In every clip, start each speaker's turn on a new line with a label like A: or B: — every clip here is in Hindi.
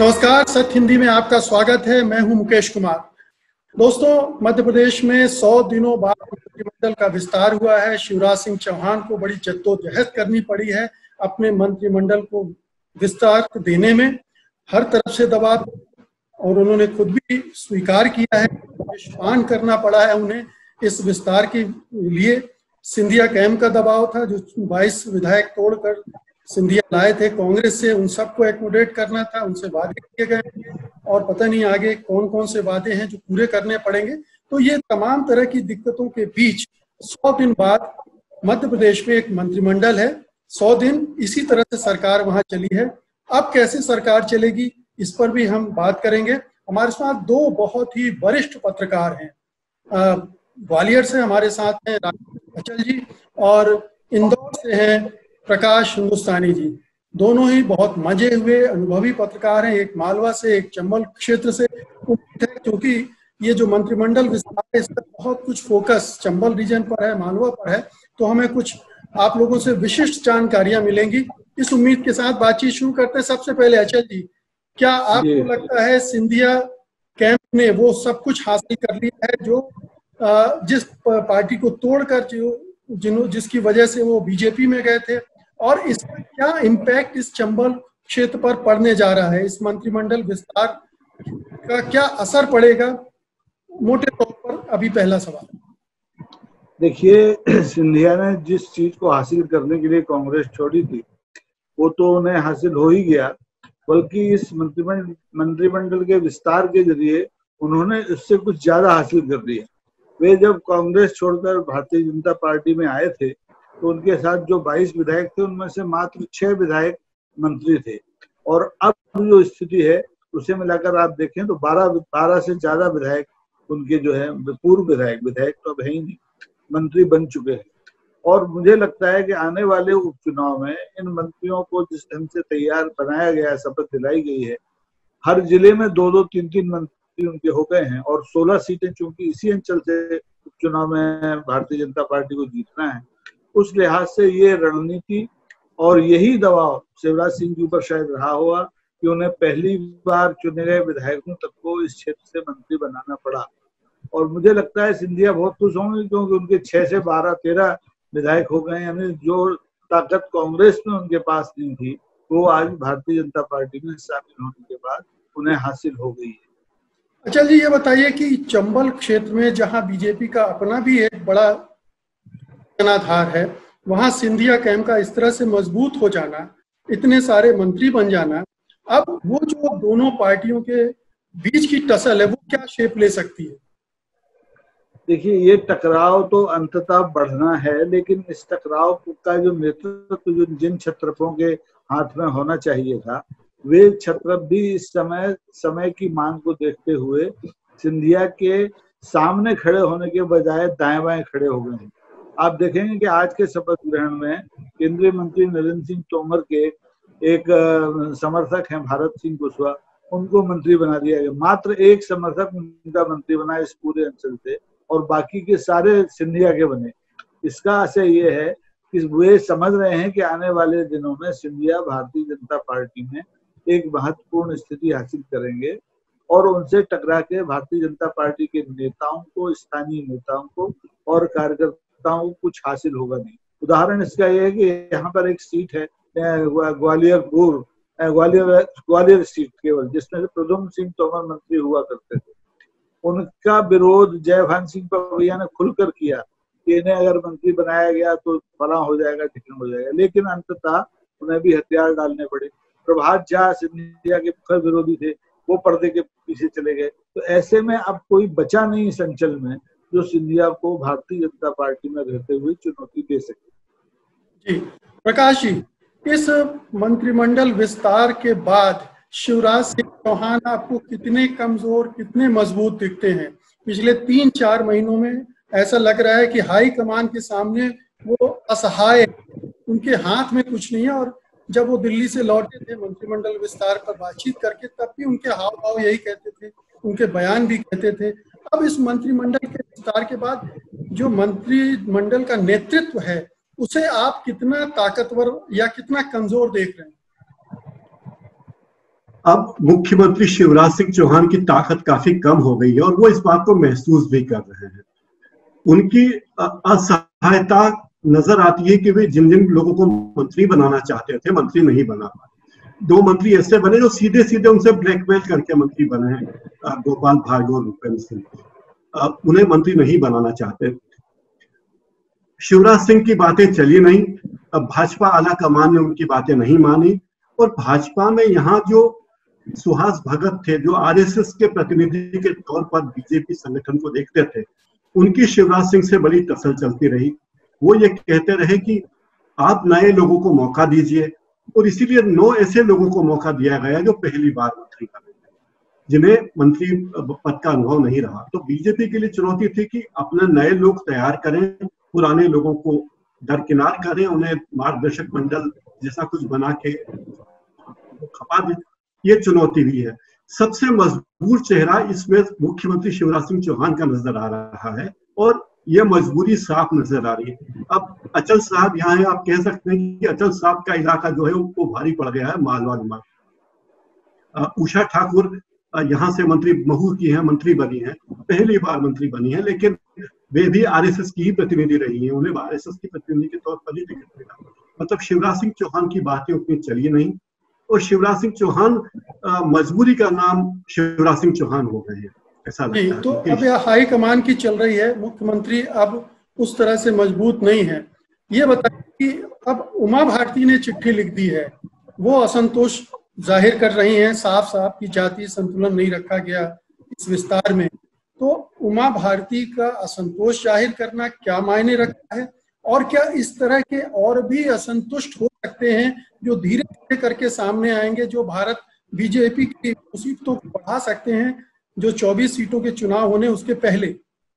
A: नमस्कार, सत्य हिंदी में आपका स्वागत है। मैं हूं मुकेश कुमार। दोस्तों, मध्य प्रदेश में 100 दिनों बाद मंत्रिमंडल का विस्तार हुआ है। शिवराज सिंह चौहान को बड़ी जद्दोजहद करनी पड़ी है अपने मंत्रिमंडल को विस्तार देने में, हर तरफ से दबाव, और उन्होंने खुद भी स्वीकार किया है, निष्पान करना पड़ा है उन्हें इस विस्तार के लिए। सिंधिया कैंप का दबाव था, जो 22 विधायक तोड़कर सिंधिया लाए थे कांग्रेस से, उन सबको एकोमोडेट करना था, उनसे वादे किए गए और पता नहीं आगे कौन कौन से वादे हैं जो पूरे करने पड़ेंगे। तो ये तमाम तरह की दिक्कतों के बीच 100 दिन बाद मध्य प्रदेश में एक मंत्रिमंडल है। 100 दिन इसी तरह से सरकार वहां चली है। अब कैसे सरकार चलेगी, इस पर भी हम बात करेंगे। हमारे साथ दो बहुत ही वरिष्ठ पत्रकार हैं। ग्वालियर से हमारे साथ हैं राकेश अचल जी, और इंदौर से हैं प्रकाश हिंदुस्तानी जी। दोनों ही बहुत मजे हुए अनुभवी पत्रकार हैं, एक मालवा से, एक चंबल क्षेत्र से। क्योंकि ये जो मंत्रिमंडल विस्तार है, इसका बहुत कुछ फोकस चंबल रीजन पर है, मालवा पर है, तो हमें कुछ आप लोगों से विशिष्ट जानकारियां मिलेंगी। इस उम्मीद के साथ बातचीत शुरू करते हैं। सबसे पहले अचल जी, क्या आपको लगता है सिंधिया कैंप ने वो सब कुछ हासिल कर लिया है जो जिस पार्टी को तोड़कर जिसकी वजह से वो बीजेपी में गए थे, और इसका क्या इम्पैक्ट इस चंबल क्षेत्र पर पड़ने जा रहा है? इस मंत्रिमंडल विस्तार का क्या असर पड़ेगा मोटे तौर पर? अभी पहला सवाल।
B: देखिए, सिंधिया ने जिस चीज को हासिल करने के लिए कांग्रेस छोड़ी थी वो तो उन्हें हासिल हो ही गया, बल्कि इस मंत्रिमंडल के विस्तार के जरिए उन्होंने इससे कुछ ज्यादा हासिल कर लिया। वे जब कांग्रेस छोड़कर भारतीय जनता पार्टी में आए थे तो उनके साथ जो 22 विधायक थे उनमें से मात्र 6 विधायक मंत्री थे, और अब जो स्थिति है उसे मिलाकर आप देखें तो 12 से ज्यादा विधायक उनके जो है पूर्व विधायक तो अब है ही नहीं, मंत्री बन चुके हैं। और मुझे लगता है कि आने वाले उपचुनाव में इन मंत्रियों को जिस ढंग से तैयार बनाया गया है, शपथ दिलाई गई है, हर जिले में 2-2, 3-3 मंत्री उनके हो गए हैं, और 16 सीटें चूंकि इसी अंचल से उपचुनाव में भारतीय जनता पार्टी को जीतना है, उस लिहाज से ये रणनीति और यही दबाव शिवराज सिंह के ऊपर शायद रहा होगा कि उन्हें पहली बार चुने गए विधायकों तक को इस क्षेत्र से मंत्री बनाना पड़ा। और मुझे लगता है सिंधिया बहुत खुश होंगे, क्योंकि उनके 6 से 12-13 विधायक हो गए, यानी जो ताकत कांग्रेस में उनके पास नहीं थी वो आज भारतीय जनता पार्टी में शामिल होने के बाद उन्हें हासिल हो गई है।
A: अच्छा जी, ये बताइए कि चंबल क्षेत्र में जहां बीजेपी का अपना भी एक बड़ा जनाधार है, वहां सिंधिया कैंप का इस तरह से मजबूत हो जाना, इतने सारे मंत्री बन जाना, अब वो जो दोनों पार्टियों के बीच की टसल है वो क्या शेप ले सकती है?
B: देखिए, ये टकराव तो अंततः बढ़ना है, लेकिन इस टकराव का जो नेतृत्व जो जिन क्षत्रपों के हाथ में होना चाहिए था, वे क्षत्रप भी इस समय की मांग को देखते हुए सिंधिया के सामने खड़े होने के बजाय दाएं बाएं खड़े हो गए हैं। आप देखेंगे कि आज के शपथ ग्रहण में केंद्रीय मंत्री नरेंद्र सिंह तोमर के एक समर्थक हैं भारत सिंह कुशवाहा, उनको मंत्री बना दिया गया। मात्र एक समर्थक उनका मंत्री बना इस पूरे अंचल से, और बाकी के सारे सिंधिया के बने। इसका आशय ये है कि वे समझ रहे हैं कि आने वाले दिनों में सिंधिया भारतीय जनता पार्टी में एक महत्वपूर्ण स्थिति हासिल करेंगे, और उनसे टकरा के भारतीय जनता पार्टी के नेताओं को, स्थानीय नेताओं को और कार्यकर्ताओं को कुछ हासिल होगा नहीं। उदाहरण इसका यह है कि यहाँ पर एक सीट है ग्वालियर सीट केवल, जिसमें प्रद्युम्न सिंह तोमर मंत्री हुआ करते थे। उनका विरोध जयभान सिंह पवैया ने खुलकर किया कि इन्हें अगर मंत्री बनाया गया तो फला हो जाएगा, ठिकाना हो जाएगा, लेकिन अंततः उन्हें भी हथियार डालने पड़े। प्रभात झा सिंधिया के मुखर विरोधी थे, वो पर्दे के पीछे चले गए। तो ऐसे में अब कोई बचा नहीं इस अंचल में जो सिंधिया को भारतीय जनता पार्टी में रहते हुए चुनौती दे सके।
A: जी प्रकाश जी, इस मंत्रिमंडल विस्तार के बाद शिवराज सिंह चौहान आपको कितने कमजोर, कितने मजबूत दिखते हैं? पिछले 3-4 महीनों में ऐसा लग रहा है कि हाई कमान के सामने वो असहाय, उनके हाथ में कुछ नहीं है। और जब वो दिल्ली से लौटे थे मंत्रिमंडल विस्तार पर बातचीत करके, तब भी उनके हाव भाव यही कहते थे, उनके बयान भी कहते थे। अब इस मंत्रिमंडल के विस्तार के बाद जो मंत्रिमंडल का नेतृत्व है, उसे आप कितना ताकतवर या कितना कमजोर देख रहे हैं?
C: अब मुख्यमंत्री शिवराज सिंह चौहान की ताकत काफी कम हो गई है और वो इस बात को महसूस भी कर रहे हैं। उनकी असहायता नजर आती है कि वे जिन जिन लोगों को मंत्री बनाना चाहते थे मंत्री नहीं बना पाए। 2 मंत्री ऐसे बने जो सीधे सीधे उनसे ब्लैकमेल करके मंत्री बने हैं, गोपाल भार्गव और भूपेंद्र सिंह। उन्हें मंत्री नहीं बनाना चाहते। शिवराज सिंह की बातें चली नहीं, भाजपा आला कमान ने उनकी बातें नहीं मानी और भाजपा में यहाँ जो सुहास भगत थे, जो आरएसएस के प्रतिनिधि के तौर पर बीजेपी संगठन को देखते थे, उनकी शिवराज सिंह से बड़ी टसल चलती रही। वो ये कहते रहे कि आप नए लोगों को मौका दीजिए और इसीलिए 9 ऐसे लोगों को मौका दिया गया जो पहली बार मंत्री बने, जिन्हें मंत्री पद का अनुभव नहीं रहा। तो बीजेपी के लिए चुनौती थी कि अपने नए लोग तैयार करें, पुराने लोगों को दरकिनार करें, उन्हें मार्गदर्शक मंडल जैसा कुछ बना के खपा दें। ये चुनौती भी है। सबसे मजबूत चेहरा इसमें मुख्यमंत्री शिवराज सिंह चौहान का नजर आ रहा है और यह मजबूरी साफ नजर आ रही है। अब अचल साहब यहाँ है, आप कह सकते हैं कि अचल साहब का इलाका जो है वो भारी पड़ गया है मालवा निमाड़। उषा ठाकुर यहाँ से मंत्री महू की है, मंत्री बनी है, पहली बार मंत्री बनी है, लेकिन वे भी आरएसएस की ही प्रतिनिधि रही है, उन्हें आरएसएस की प्रतिनिधि के तौर पर ही टिकट मिला। मतलब शिवराज सिंह चौहान की बातें उतनी चली नहीं और शिवराज सिंह चौहान मजबूरी का नाम शिवराज सिंह चौहान हो गए हैं, ऐसा लगता है।
A: तो अब यह हाई कमान की चल रही है, मुख्यमंत्री अब उस तरह से मजबूत नहीं है। ये बताइए कि अब उमा भारती ने चिट्ठी लिख दी है, वो असंतोष जाहिर कर रही हैं, साफ साफ कि जातीय संतुलन नहीं रखा गया इस विस्तार में। तो उमा भारती का असंतोष जाहिर करना क्या मायने रखता है और क्या इस तरह के और भी असंतुष्ट हो सकते हैं जो धीरे धीरे करके सामने आएंगे, जो भारत बीजेपी की सीटों को बढ़ा सकते हैं जो 24 सीटों के चुनाव होने उसके पहले?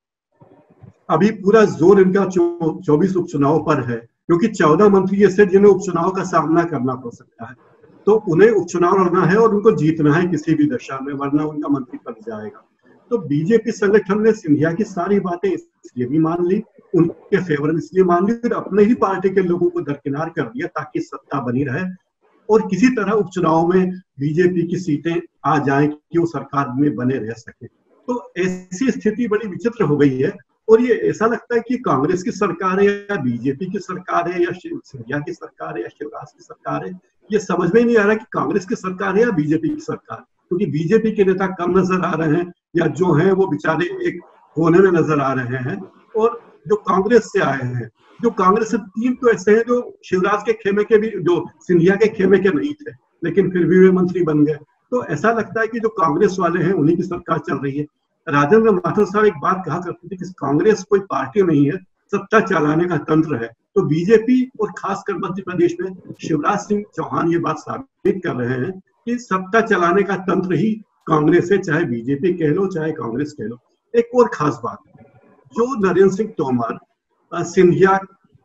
C: अभी पूरा जोर इनका 24 उपचुनाव पर है, क्योंकि 14 मंत्री ऐसे जिन्हें उपचुनाव का सामना करना पड़ सकता है, तो उन्हें उपचुनाव लड़ना है और उनको जीतना है किसी भी दशा में, वरना उनका मंत्री पद जाएगा। तो बीजेपी संगठन ने सिंधिया की सारी बातें इसलिए भी मान ली, उनके फेवर में इसलिए मान ली, फिर अपने ही पार्टी के लोगों को दरकिनार कर दिया ताकि सत्ता बनी रहे और किसी तरह उपचुनाव में बीजेपी की सीटें आ जाएं कि वो सरकार में बने रह सके। तो ऐसी स्थिति बड़ी विचित्र हो गई है और ये ऐसा लगता है कि कांग्रेस की सरकार है या बीजेपी की सरकार है या सिंधिया की सरकार है या शिवराज की सरकार है, ये समझ में नहीं आ रहा कि कांग्रेस की सरकार है या बीजेपी की सरकार, क्योंकि बीजेपी के नेता कम नजर आ रहे हैं या जो हैं वो बेचारे एक कोने में नजर आ रहे हैं। और जो कांग्रेस से आए हैं, जो कांग्रेस से 3 तो ऐसे हैं जो शिवराज के खेमे के भी, जो सिंधिया के खेमे के नहीं थे, लेकिन फिर भी वे मंत्री बन गए। तो ऐसा लगता है कि जो कांग्रेस वाले हैं उन्हीं की सरकार चल रही है। राजेंद्र माथुर साहब एक बात कहा करते थे कि कांग्रेस कोई पार्टी नहीं है, सत्ता चलाने का तंत्र है। तो बीजेपी और खासकर मध्य प्रदेश में शिवराज सिंह चौहान ये बात साबित कर रहे हैं कि सत्ता चलाने का तंत्र ही कांग्रेस है, चाहे बीजेपी कह लो चाहे कांग्रेस कह लो। एक और खास बात, जो नरेंद्र सिंह तोमर सिंधिया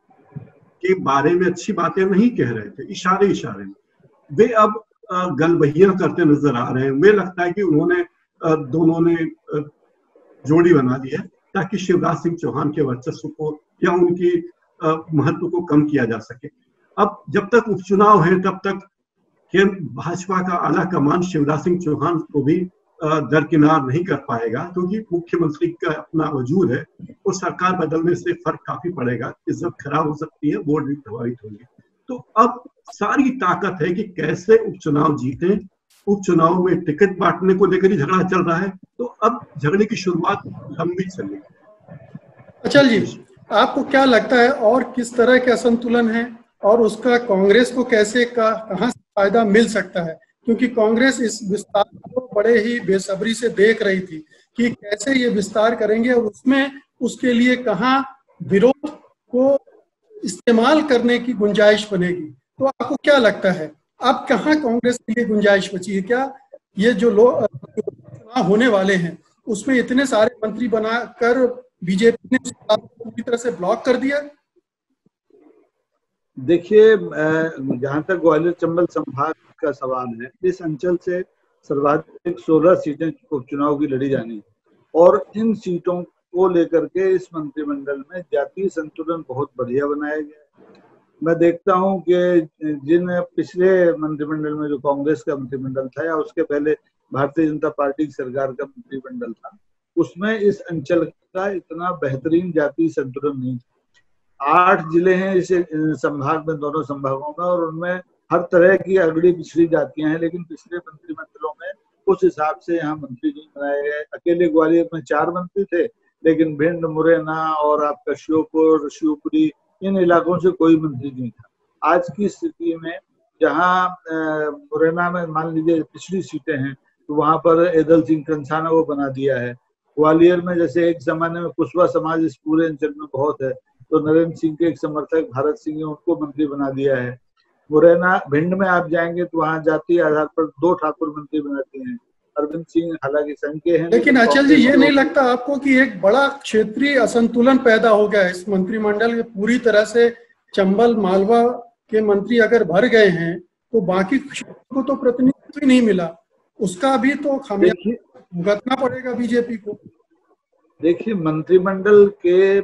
C: के बारे में अच्छी बातें नहीं कह रहे थे, इशारे इशारे में, वे अब गलबहियां करते नजर आ रहे हैं। वे लगता है कि उन्होंने दोनों ने जोड़ी बना दी है ताकि शिवराज सिंह चौहान के वर्चस्व को या उनकी महत्व को कम किया जा सके। अब जब तक उपचुनाव है तब तक भाजपा का आला कमान शिवराज सिंह चौहान को भी दरकिनार नहीं कर पाएगा, क्योंकि मुख्यमंत्री का अपना वजूद है और सरकार बदलने से फर्क काफी पड़ेगा, इज्जत खराब हो सकती है, वोट भी प्रभावित होंगे। तो अब सारी ताकत है कि कैसे उपचुनाव जीते। उपचुनाव में टिकट बांटने को लेकर ही झगड़ा चल रहा है, तो अब झगड़े की शुरुआत लंबी चलेगी।
A: अचल जी, आपको क्या लगता है और किस तरह के असंतुलन है और उसका कांग्रेस को कैसे कहां से फायदा मिल सकता है? क्योंकि कांग्रेस इस विस्तार को बड़े ही बेसब्री से देख रही थी कि कैसे ये विस्तार करेंगे और उसमें उसके लिए कहां विरोध को इस्तेमाल करने की गुंजाइश बनेगी। तो आपको क्या लगता है अब कहां कांग्रेस के लिए गुंजाइश बची है? क्या ये जो चुनाव होने वाले हैं उसमें इतने सारे मंत्री बनाकर बीजेपी ने पूरी तरह से ब्लॉक कर दिया?
B: देखिए, जहां तक ग्वालियर चंबल संभाग का सवाल है, इस अंचल से सर्वाधिक 16 सीटें उपचुनाव की लड़ी जानी और इन सीटों को लेकर के इस मंत्रिमंडल में जातीय संतुलन बहुत बढ़िया बनाया गया है। मैं देखता हूं कि जिन पिछले मंत्रिमंडल में जो कांग्रेस का मंत्रिमंडल था या उसके पहले भारतीय जनता पार्टी की सरकार का मंत्रिमंडल था, उसमें इस अंचल का इतना बेहतरीन जातीय संतुलन नहीं था। 8 जिले हैं इस संभाग में, दोनों संभागों में, और उनमें हर तरह की अगड़ी पिछड़ी जातियां हैं, लेकिन पिछले मंत्रिमंडलों में उस हिसाब से यहाँ मंत्री नहीं बनाए गए। अकेले ग्वालियर में 4 मंत्री थे, लेकिन भिंड, मुरैना और आपका श्योपुर, शिवपुरी, इन इलाकों से कोई मंत्री नहीं था। आज की स्थिति में जहाँ मुरैना में मान लीजिए पिछड़ी सीटें हैं, तो वहां पर एदल सिंह कंसाना को बना दिया है। ग्वालियर में जैसे एक जमाने में कुशवा समाज इस पूरे अंचल में बहुत है, तो नरेंद्र सिंह के एक समर्थक भारत सिंह ने उनको मंत्री बना दिया है। मुरैना, भिंड में आप जाएंगे तो वहाँ जातीय आधार पर 2 ठाकुर मंत्री बनाते हैं। अरविंद सिंह हालांकि संघ के हैं,
A: लेकिन अचल जी, ये नहीं लगता आपको कि एक बड़ा क्षेत्रीय असंतुलन पैदा हो गया है इस मंत्रिमंडल में? पूरी तरह से चंबल मालवा के मंत्री अगर भर गए हैं तो बाकी क्षेत्रों को तो प्रतिनिधित्व ही नहीं मिला, उसका भी तो खामियाजा भुगतना पड़ेगा बीजेपी को।
B: देखिए, मंत्रिमंडल के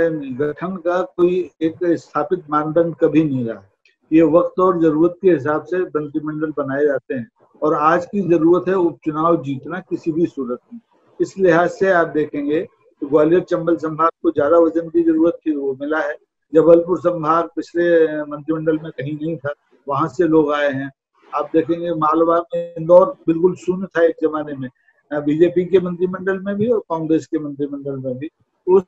B: गठन का कोई एक स्थापित मानदंड कभी नहीं रहा। ये वक्त और जरूरत के हिसाब से मंत्रिमंडल बनाए जाते हैं, और आज की जरूरत है उपचुनाव जीतना किसी भी सूरत में। इस लिहाज से आप देखेंगे तो ग्वालियर चंबल संभाग को ज्यादा वजन की जरूरत थी, वो मिला है। जबलपुर संभाग पिछले मंत्रिमंडल में कहीं नहीं था, वहां से लोग आए हैं। आप देखेंगे मालवा में, इंदौर बिल्कुल शून्य था एक जमाने में, बीजेपी के मंत्रिमंडल में भी और कांग्रेस के मंत्रिमंडल में भी।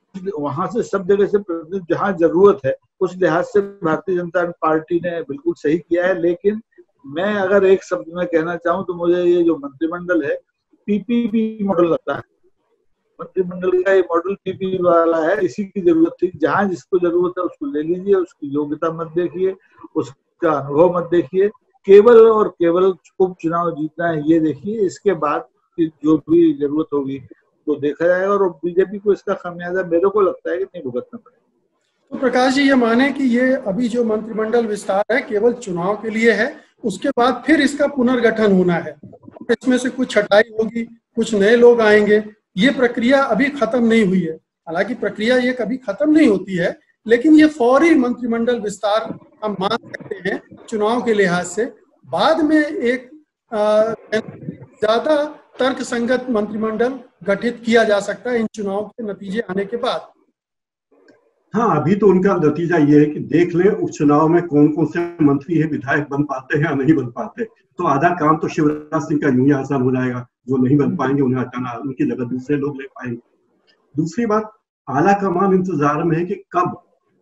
B: वहां से सब जगह से प्रतिनिधि जहाँ जरूरत है, उस लिहाज से भारतीय जनता पार्टी ने बिल्कुल सही किया है। लेकिन मैं अगर एक शब्द में कहना चाहूँ तो मुझे ये जो मंत्रिमंडल है पीपीपी मॉडल लगता है। मंत्रिमंडल का ये मॉडल पीपीपी वाला है। इसी की जरूरत थी, जहाँ जिसको जरूरत है उसको ले लीजिए, उसकी योग्यता मत देखिए, उसका अनुभव मत देखिए, केवल और केवल उपचुनाव जीतना है ये देखिए। इसके बाद जो भी जरूरत होगी तो देखा जाएगा, और बीजेपी को इसका खामियाजा मेरे को लगता है कि नहीं भुगतना पड़ेगा।
A: तो प्रकाश जी, ये माने कि ये अभी जो मंत्रिमंडल विस्तार है केवल चुनाव के लिए है, उसके बाद फिर इसका पुनर्गठन होना है, इसमें से कुछ छटाई होगी, कुछ नए लोग आएंगे, ये प्रक्रिया अभी खत्म नहीं हुई है। हालांकि प्रक्रिया ये कभी खत्म नहीं होती है, लेकिन ये फौरी मंत्रिमंडल विस्तार हम मान सकते हैं चुनाव के लिहाज से। बाद में एक ज्यादा तर्क संगत मंत्रिमंडल गठित किया जा सकता है इन चुनाव के नतीजे आने के बाद।
C: हाँ, अभी तो उनका नतीजा ये है कि देख लें उपचुनाव में कौन कौन से मंत्री है, विधायक बन पाते हैं या नहीं बन पाते। तो आधा काम तो शिवराज सिंह का यूं ही आसान हो जाएगा, जो नहीं बन पाएंगे उन्हें हटाना, उनकी जगह दूसरे लोग ले पाएंगे। दूसरी बात, आला कमान इंतजार में है कि कब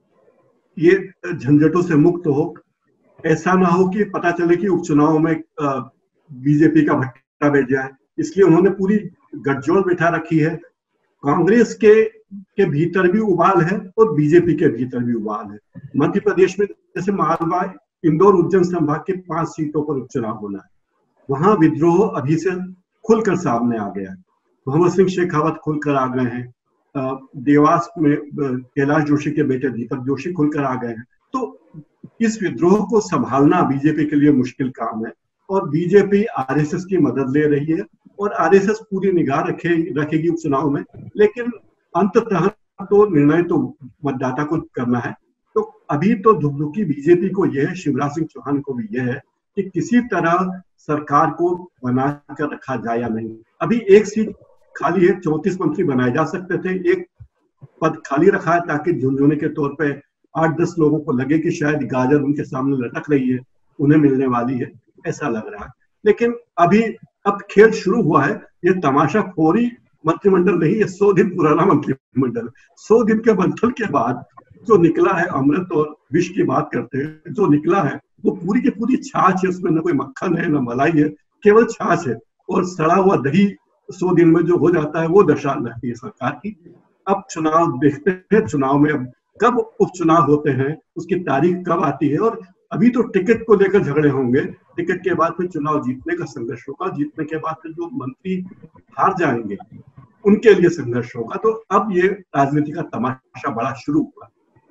C: ये झंझटों से मुक्त हो। ऐसा ना हो कि पता चले कि उपचुनाव में बीजेपी का भट्टा बैठ जाए। इसलिए उन्होंने पूरी गठजोड़ बिठा रखी है। कांग्रेस के भीतर भी उबाल है और बीजेपी के भीतर भी उबाल है। मध्य प्रदेश में जैसे मालवा, इंदौर, उज्जैन संभाग के 5 सीटों पर उपचुनाव होना है, वहां विद्रोह अभी से खुलकर सामने आ गया है। मोहम्मद सिंह शेखावत खुलकर आ गए हैं, देवास में कैलाश जोशी के बेटे दीपक जोशी खुलकर आ गए हैं। तो इस विद्रोह को संभालना बीजेपी के लिए मुश्किल काम है, और बीजेपी आरएसएस की मदद ले रही है, और आरएसएस पूरी निगाह रखेगी उपचुनाव में। लेकिन अंततः तो निर्णय तो मतदाता को करना है। तो अभी तो धुकधुकी बीजेपी को यह है, शिवराज सिंह चौहान को भी यह है कि किसी तरह सरकार को बना कर रखा जाए या नहीं। अभी एक सीट खाली है, 34 मंत्री बनाए जा सकते थे, एक पद खाली रखा है ताकि झुनझुने के तौर पे 8-10 लोगों को लगे कि शायद गाजर उनके सामने लटक रही है, उन्हें मिलने वाली है, ऐसा लग रहा है। लेकिन अब खेल शुरू हुआ है। ये तमाशा खोरी मंत्रिमंडल नहीं, ये 100 दिन पुराना मंत्रिमंडल। 100 दिन के मंथन के बाद जो निकला है, अमृत और विष की बात करते हैं, जो निकला है वो पूरी की पूरी छाछ है। उसमें न कोई मक्खन है, न मलाई है, केवल छाछ है। और सड़ा हुआ दही 100 दिन में जो हो जाता है वो दशा रहती है सरकार की। अब चुनाव देखते हैं, चुनाव में अब कब उपचुनाव होते हैं, उसकी तारीख कब आती है। और अभी तो टिकट को लेकर झगड़े होंगे, टिकट के बाद फिर चुनाव जीतने का संघर्ष होगा, जीतने के बाद फिर जो मंत्री हार जाएंगे उनके लिए संघर्ष होगा। तो अब ये राजनीति का तमाशा बड़ा शुरू हुआ।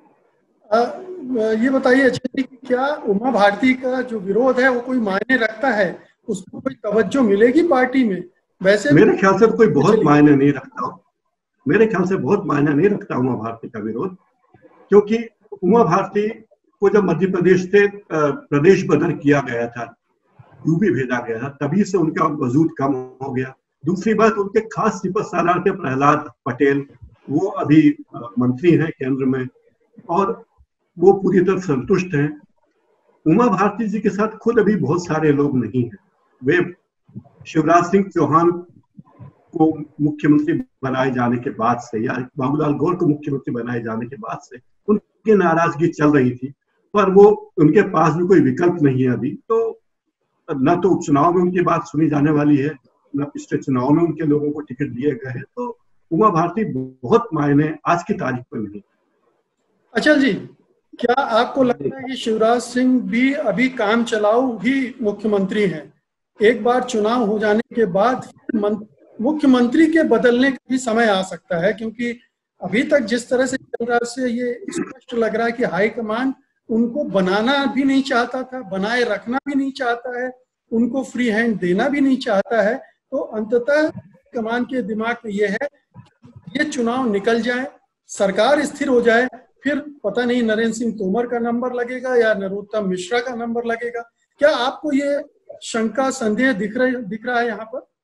A: ये बताइए अच्छा कि क्या उमा भारती का जो विरोध है वो कोई मायने रखता है, उसको कोई तवज्जो मिलेगी पार्टी में? वैसे
C: मेरे ख्याल से कोई बहुत मायने नहीं रखता, मेरे ख्याल से बहुत मायने नहीं रखता उमा भारती का विरोध, क्योंकि उमा भारती को जब मध्य प्रदेश से प्रदेश बदल किया गया था, यूपी भेजा गया था, तभी से उनका वजूद कम हो गया। दूसरी बात, उनके खास सिपत सालार थे प्रहलाद पटेल, वो अभी मंत्री हैं केंद्र में और वो पूरी तरह संतुष्ट हैं। उमा भारती जी के साथ खुद अभी बहुत सारे लोग नहीं हैं। वे शिवराज सिंह चौहान को मुख्यमंत्री बनाए जाने के बाद से या बाबूलाल गौर को मुख्यमंत्री बनाए जाने के बाद से उनकी नाराजगी चल रही थी, पर वो उनके पास भी कोई विकल्प नहीं है अभी। तो न तो उपचुनाव में उनकी बात सुनी जाने वाली है, न पिछले चुनाव में उनके लोगों को टिकट दिए गए हैं। तो उमा भारती बहुत मायने आज की तारीख पर नहीं।
A: अचल जी, क्या आपको लगता है कि शिवराज सिंह भी अभी काम चलाऊ ही मुख्यमंत्री हैं? एक बार चुनाव हो जाने के बाद मुख्यमंत्री के बदलने का भी समय आ सकता है, क्योंकि अभी तक जिस तरह से चल रहा है ये स्पष्ट लग रहा है कि हाईकमान उनको बनाना भी नहीं चाहता था, बनाए रखना भी नहीं चाहता है, उनको फ्री हैंड देना भी नहीं चाहता है। तो अंततः कमान के दिमाग में ये है ये चुनाव निकल जाए, सरकार स्थिर हो जाए, फिर पता नहीं नरेंद्र सिंह तोमर का नंबर लगेगा या नरोत्तम मिश्रा का नंबर लगेगा। क्या आपको ये शंका संदेह दिख रहा है यहाँ पर?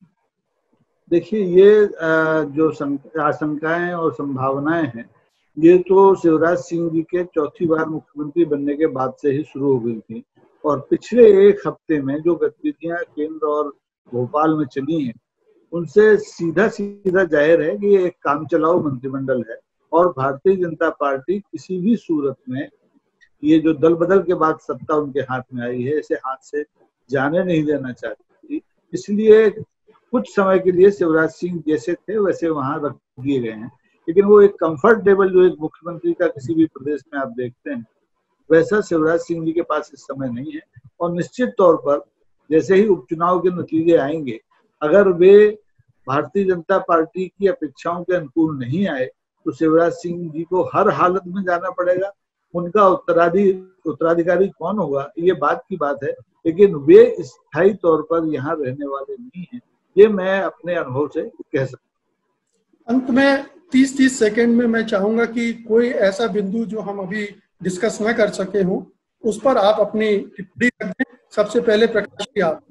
B: देखिए, ये जो आशंकाएं और संभावनाएं हैं, ये तो शिवराज सिंह जी के चौथी बार मुख्यमंत्री बनने के बाद से ही शुरू हो गई थी। और पिछले एक हफ्ते में जो गतिविधियां केंद्र और भोपाल में चली हैं, उनसे सीधा सीधा जाहिर है कि ये एक काम चलाऊ मंत्रिमंडल है और भारतीय जनता पार्टी किसी भी सूरत में ये जो दल बदल के बाद सत्ता उनके हाथ में आई है, इसे हाथ से जाने नहीं देना चाहती। इसलिए कुछ समय के लिए शिवराज सिंह जैसे थे वैसे वहां रख दिए गए हैं, लेकिन वो एक कंफर्टेबल जो एक मुख्यमंत्री का किसी भी प्रदेश में आप देखते हैं, वैसा शिवराज सिंह जी के पास इस समय नहीं है। और निश्चित तौर पर जैसे ही उपचुनाव के नतीजे आएंगे, अगर वे भारतीय जनता पार्टी की अपेक्षाओं के अनुकूल नहीं आए तो शिवराज सिंह जी को हर हालत में जाना पड़ेगा। उनका उत्तराधिकारी कौन होगा ये बात की बात है, लेकिन वे स्थायी तौर पर यहाँ रहने वाले नहीं हैं, ये मैं अपने अनुभव से कह सकता हूँ।
A: अंत में 30 सेकंड में मैं चाहूंगा कि कोई ऐसा बिंदु जो हम अभी डिस्कस न कर सके हों, उस पर आप अपनी टिप्पणी रख दें। सबसे पहले प्रकाश जी, आप।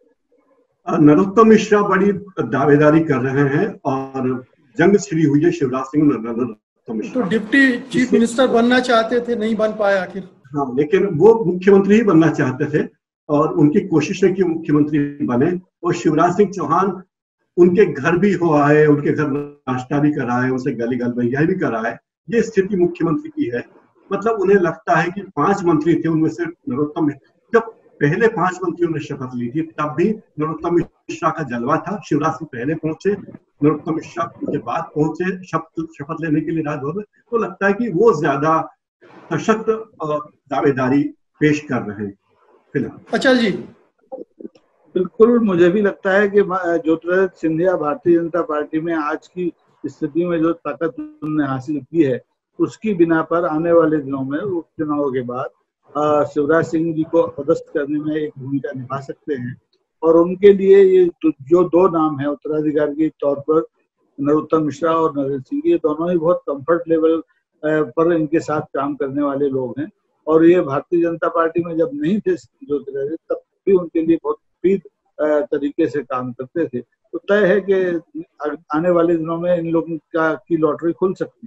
C: नरोत्तम मिश्रा बड़ी दावेदारी कर रहे हैं और जंग छिड़ी हुई है शिवराज सिंह नरोत्तम मिश्रा।
A: तो डिप्टी चीफ मिनिस्टर बनना चाहते थे, नहीं बन पाया आखिर।
C: हाँ, लेकिन वो मुख्यमंत्री ही बनना चाहते थे और उनकी कोशिश है कि मुख्यमंत्री बने। और शिवराज सिंह चौहान उनके घर भी हो आए, उनके घर नाश्ता भी कराए, उनसे गली गलबैया भी कराए। ये स्थिति मुख्यमंत्री की है। मतलब उन्हें लगता है कि 5 मंत्री थे, उनमें से नरोत्तम, जब पहले 5 मंत्रियों ने शपथ ली थी तब भी नरोत्तम मिश्रा का जलवा था। शिवराज सिंह पहले पहुंचे, नरोत्तम मिश्रा के बाद पहुंचे शपथ लेने के लिए राजभवन में। तो लगता है कि वो ज्यादा सशक्त दावेदारी पेश कर रहे हैं फिलहाल।
A: अच्छा जी,
B: बिल्कुल, मुझे भी लगता है कि ज्योतिरादित्य सिंधिया भारतीय जनता पार्टी में आज की स्थिति में जो ताकत उन्होंने हासिल की है, उसकी बिना पर आने वाले दिनों में उपचुनाव के बाद शिवराज सिंह जी को पदस्थ करने में एक भूमिका निभा सकते हैं। और उनके लिए ये जो 2 नाम है उत्तराधिकारी के तौर पर, नरोत्तम मिश्रा और नरेंद्र सिंह, ये दोनों ही बहुत कंफर्ट लेवल पर इनके साथ काम करने वाले लोग हैं। और ये भारतीय जनता पार्टी में जब नहीं थे ज्योतिरादित्य, तब भी उनके लिए बहुत तरीके से काम करते थे। तो तय है कि आने वाले दिनों में इन लोगों की लॉटरी खुल सकती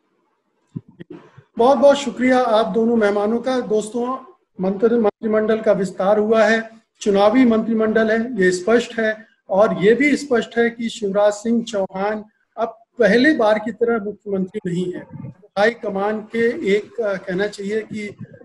B: है।
A: बहुत बहुत शुक्रिया आप दोनों मेहमानों का। दोस्तों, मंत्रिमंडल का विस्तार हुआ है, चुनावी मंत्रिमंडल है, ये स्पष्ट है। और ये भी स्पष्ट है कि शिवराज सिंह चौहान अब पहले बार की तरह मुख्यमंत्री नहीं है। हाईकमान के एक कहना चाहिए कि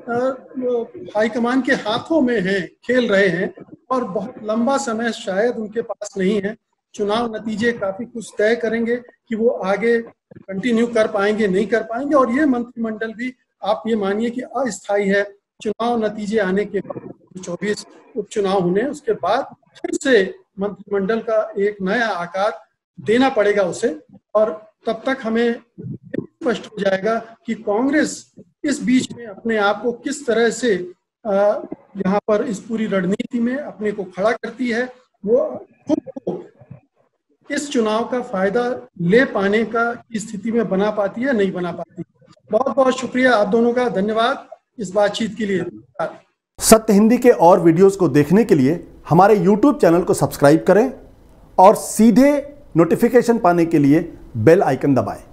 A: हाईकमान के हाथों में है, खेल रहे हैं और बहुत लंबा समय शायद उनके पास नहीं है। चुनाव नतीजे काफी कुछ तय करेंगे कि वो आगे कंटिन्यू कर पाएंगे, नहीं कर पाएंगे। और ये मंत्रिमंडल भी आप ये मानिए कि अस्थायी है। चुनाव नतीजे आने के बाद 24 उपचुनाव होने, उसके बाद फिर से मंत्रिमंडल का एक नया आकार देना पड़ेगा उसे। और तब तक हमें स्पष्ट हो जाएगा कि कांग्रेस इस बीच में अपने आप को किस तरह से यहाँ पर इस पूरी रणनीति में अपने को खड़ा करती है, वो खुद को इस चुनाव का फायदा ले पाने का स्थिति में बना पाती है, नहीं बना पाती। बहुत बहुत शुक्रिया आप दोनों का, धन्यवाद। इस बातचीत के लिए।
D: सत्य हिंदी के और वीडियोस को देखने के लिए हमारे YouTube चैनल को सब्सक्राइब करें और सीधे नोटिफिकेशन पाने के लिए बेल आइकन दबाएं।